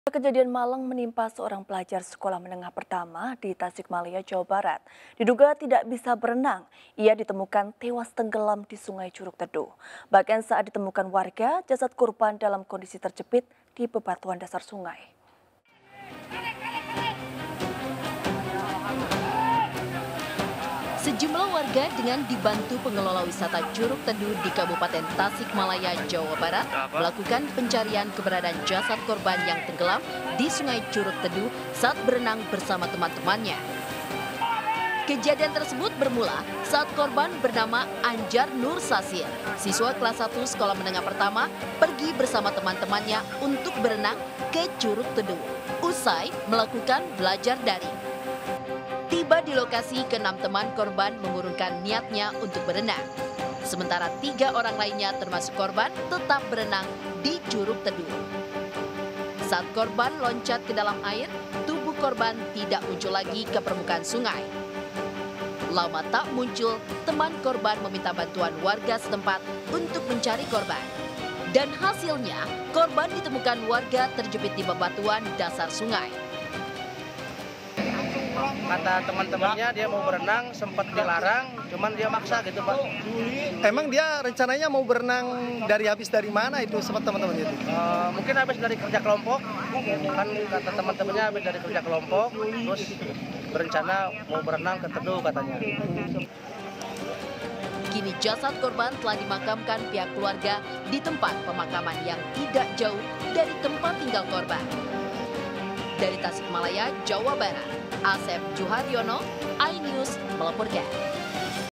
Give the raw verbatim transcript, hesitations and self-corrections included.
Kejadian malang menimpa seorang pelajar sekolah menengah pertama di Tasikmalaya, Jawa Barat. Diduga tidak bisa berenang, ia ditemukan tewas tenggelam di Sungai Curug Teduh. Bahkan saat ditemukan warga, jasad korban dalam kondisi terjepit di bebatuan dasar sungai. Sejumlah warga dengan dibantu pengelola wisata Curug Teduh di Kabupaten Tasikmalaya, Jawa Barat melakukan pencarian keberadaan jasad korban yang tenggelam di Sungai Curug Teduh saat berenang bersama teman-temannya. Kejadian tersebut bermula saat korban bernama Anjar Nur Sasir, siswa kelas satu sekolah menengah pertama, pergi bersama teman-temannya untuk berenang ke Curug Teduh, usai melakukan belajar daring. Tiba di lokasi, keenam teman korban mengurungkan niatnya untuk berenang. Sementara tiga orang lainnya termasuk korban tetap berenang di Curug Teduh. Saat korban loncat ke dalam air, tubuh korban tidak muncul lagi ke permukaan sungai. Lama tak muncul, teman korban meminta bantuan warga setempat untuk mencari korban. Dan hasilnya, korban ditemukan warga terjepit di bebatuan dasar sungai. Kata teman-temannya dia mau berenang, sempat dilarang, cuman dia maksa gitu Pak. Emang dia rencananya mau berenang dari habis dari mana itu sempat teman-teman itu? Uh, mungkin habis dari kerja kelompok, kan kata teman-temannya habis dari kerja kelompok, terus berencana mau berenang ke Teduh katanya. Kini jasad korban telah dimakamkan pihak keluarga di tempat pemakaman yang tidak jauh dari tempat tinggal korban. Dari Tasikmalaya, Jawa Barat, Asep Juharyono, iNews melaporkan.